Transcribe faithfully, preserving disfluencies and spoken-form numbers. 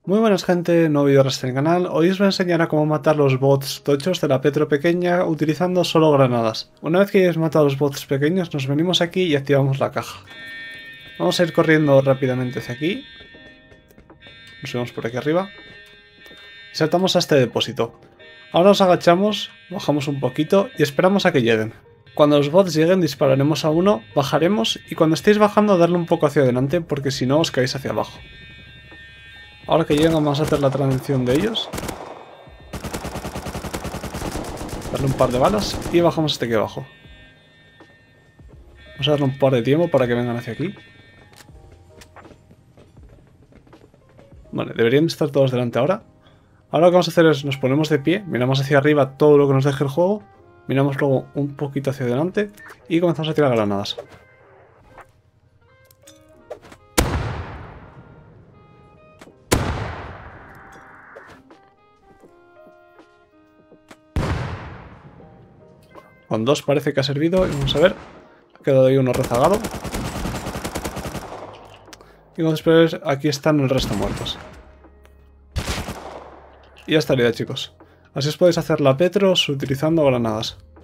Muy buenas gente, nuevo vídeo en el canal. Hoy os voy a enseñar a cómo matar los bots tochos de la Petro pequeña utilizando solo granadas. Una vez que hayáis matado a los bots pequeños, nos venimos aquí y activamos la caja. Vamos a ir corriendo rápidamente hacia aquí. Nos subimos por aquí arriba. Y saltamos a este depósito. Ahora nos agachamos, bajamos un poquito y esperamos a que lleguen. Cuando los bots lleguen dispararemos a uno, bajaremos y cuando estéis bajando darle un poco hacia adelante porque si no os caéis hacia abajo. Ahora que llegan vamos a hacer la transición de ellos. Darle un par de balas y bajamos hasta aquí abajo. Vamos a darle un par de tiempo para que vengan hacia aquí. Vale, deberían estar todos delante ahora. Ahora lo que vamos a hacer es nos ponemos de pie, miramos hacia arriba todo lo que nos deje el juego, miramos luego un poquito hacia adelante y comenzamos a tirar granadas. Con dos parece que ha servido y vamos a ver. Ha quedado ahí uno rezagado. Y como después aquí están el resto muertos. Y ya estaría, chicos. Así os podéis hacer la Petros utilizando granadas.